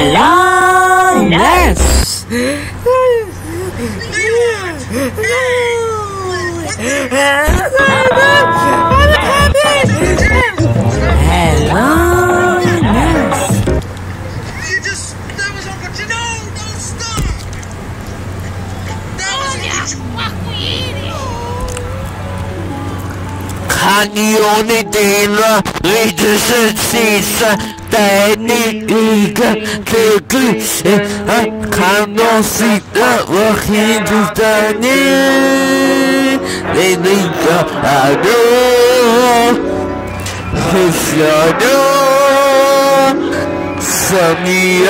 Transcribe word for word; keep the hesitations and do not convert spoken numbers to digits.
Hello, nurse. Hello, nurse. You just, that was all, but you know, don't stop. That was 看你用你的了，一直是气色带你一个这个啊，看到谁的我很知道你，你那个啊的，很小的，什么样？